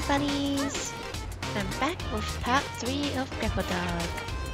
Bunnies! I'm back with part 3 of Grapple Dog.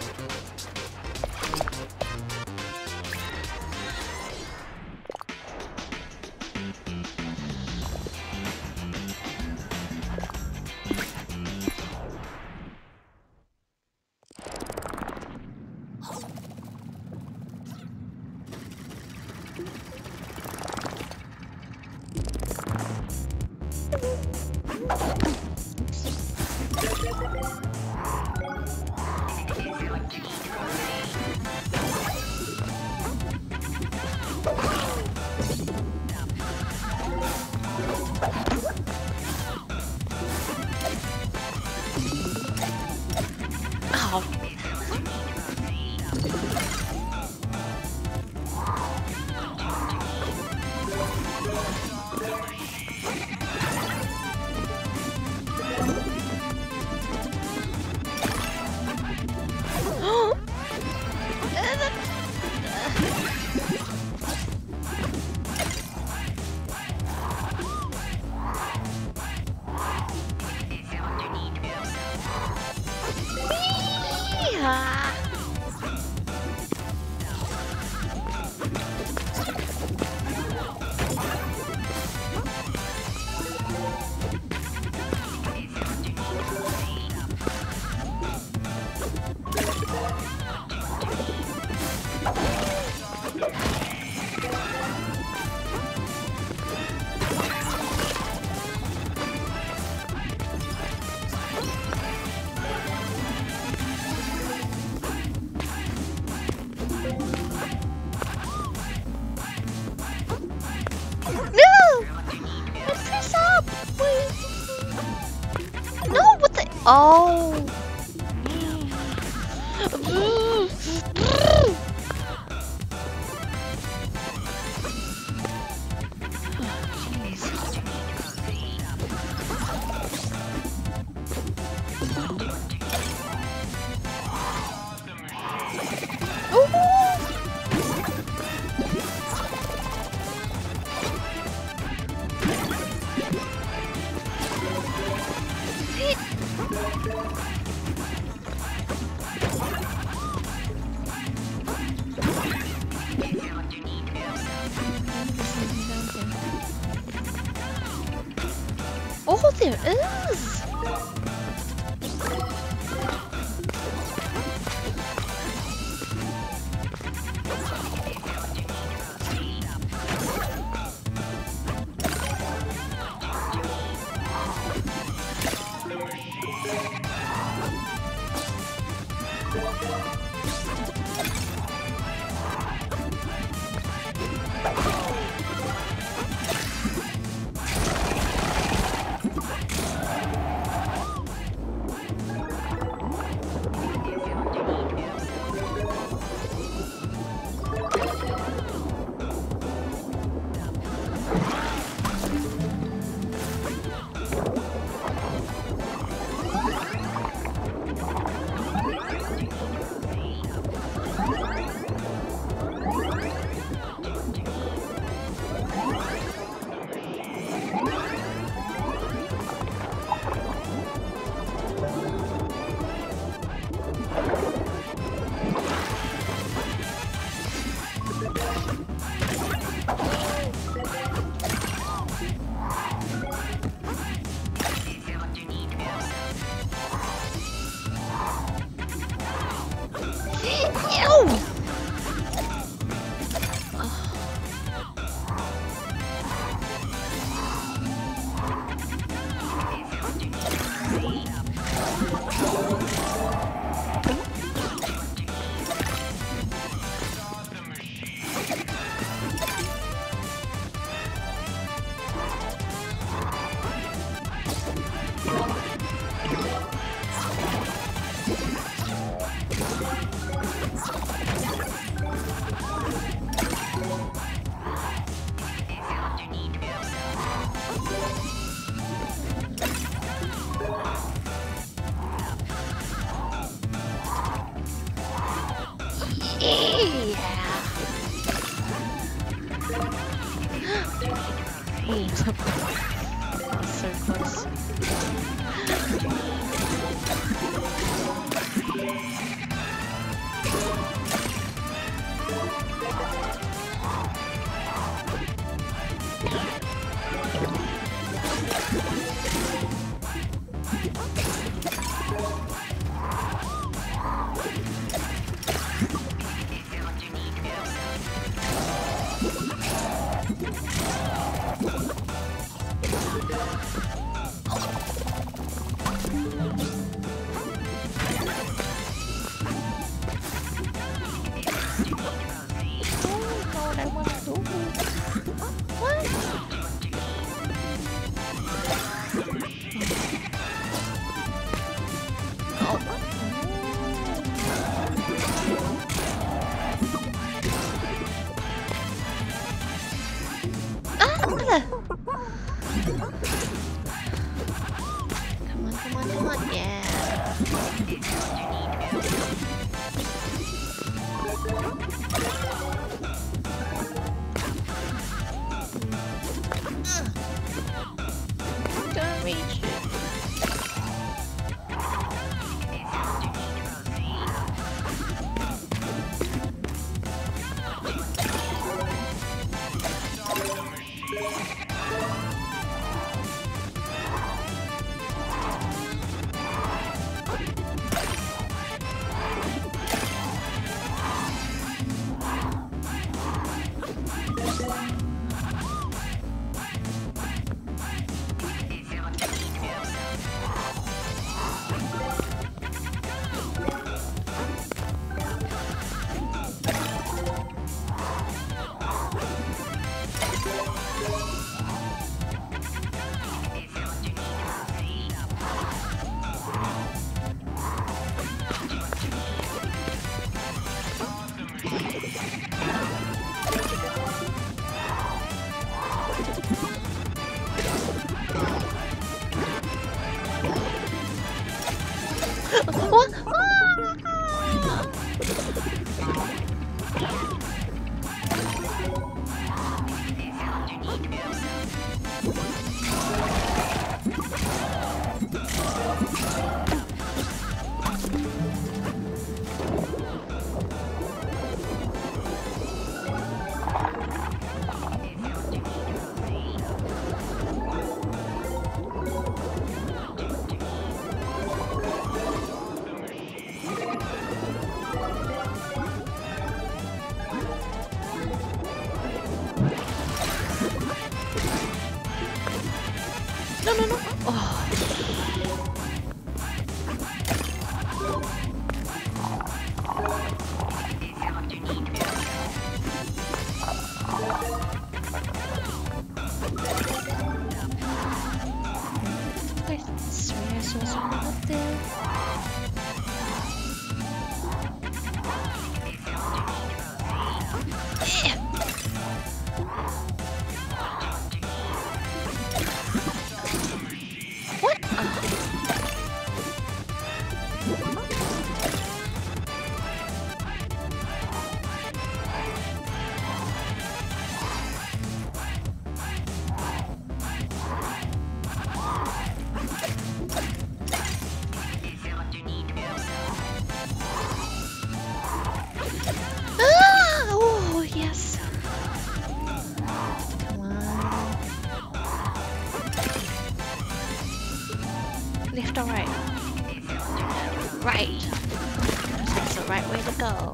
Oh! Oh, there is! Oh, so close. What? No, no, no. Oh. I swear I saw someone up there. What? Oh, yes. Come on. Left or right? Right. That's the right way to go.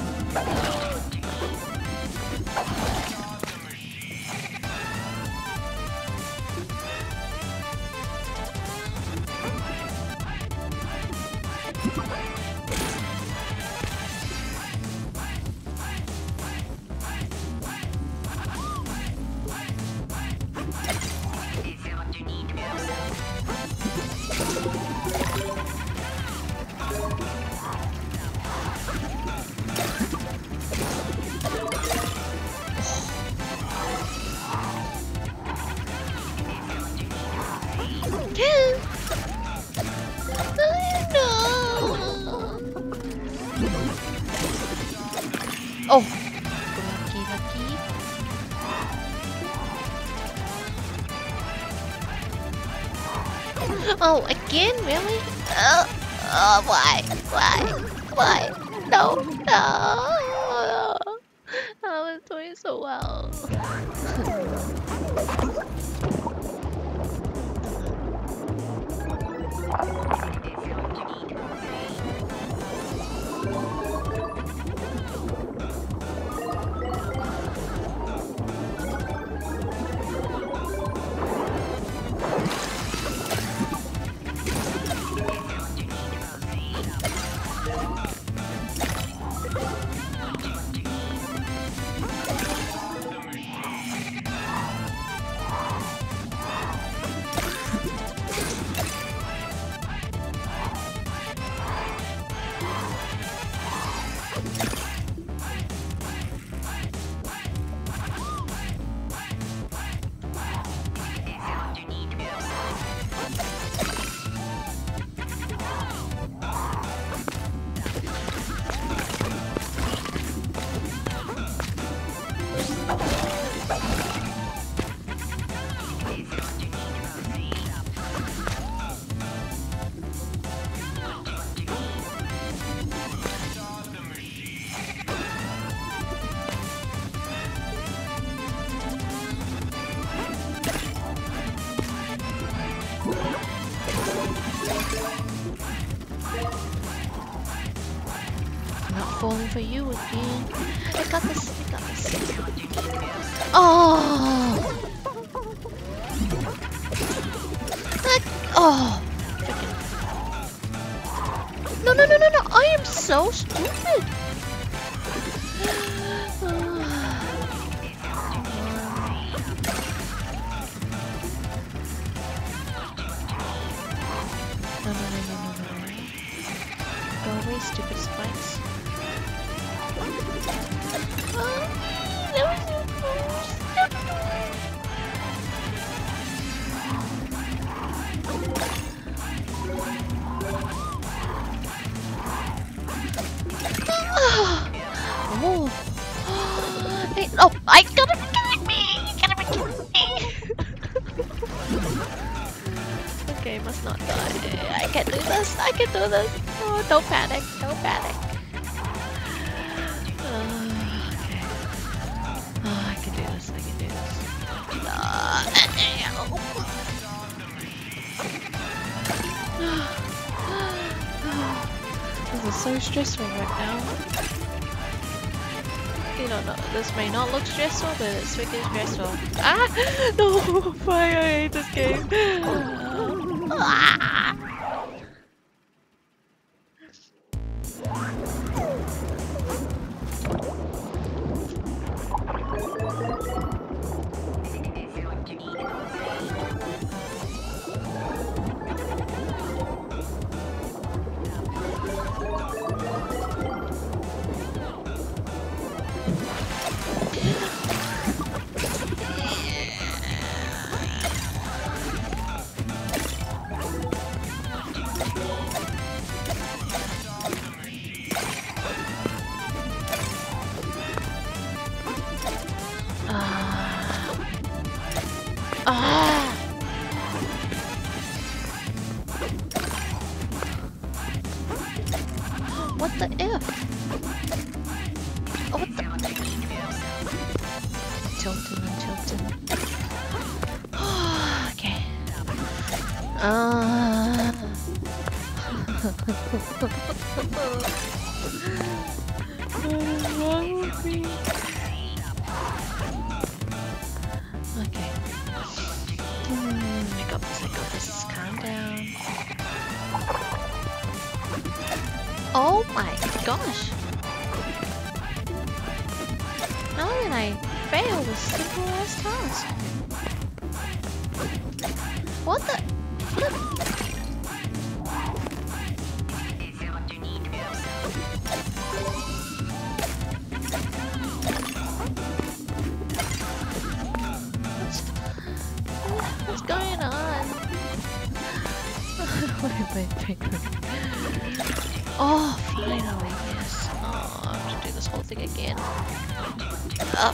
Oh, lucky, lucky. Oh, again, really? Why? Why? No, no. I was doing so well. Not falling for you again. I got this. I got this. Oh! Oh! Freaking. No, no, no, no, no! I am so stupid! stupid spikes. That was so close. Oh. Hey, oh, I gotta be kidding me! You gotta be kidding me! Okay, must not die. I can do this. I can do this. Oh, don't panic. Don't panic. Okay. Oh, I can do this. I can do this. This is so stressful right now. You don't know, this may not look stressful, but it's freaking stressful. Ah! No! Why I hate this game? Ah! What the if? Oh, what the? Tilting and tilting. Okay. What is wrong with me? Okay. I got this, I got this. Calm down. Oh my gosh! How did I fail this simple ass task? What the flip? What's going on? wait. Oh, finally, yes. Oh, I have to do this whole thing again. Up.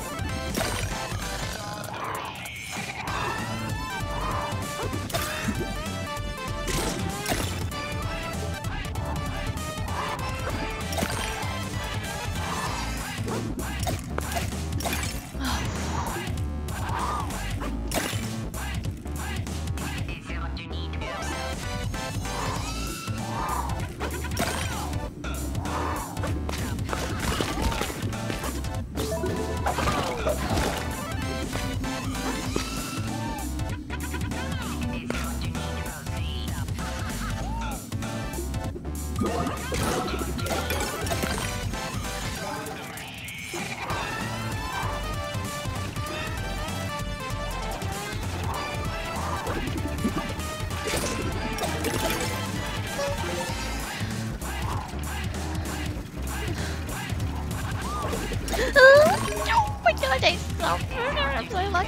Oh my god, I'm so lucky.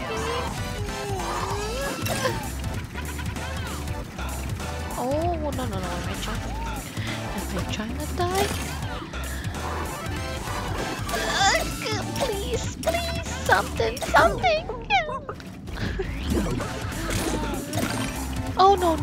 Oh, no, am I trying to die? Please, something. Oh, no.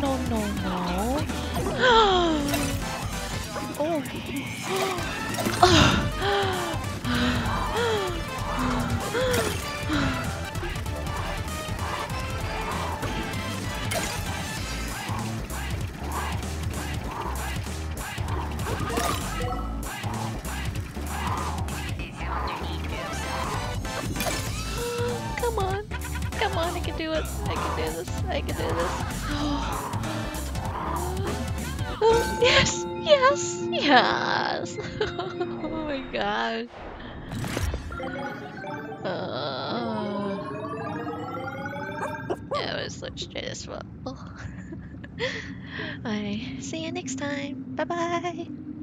Come on, I can do it. I can do this. Yes. Oh my god. It was so stressful. I see you next time. Bye bye.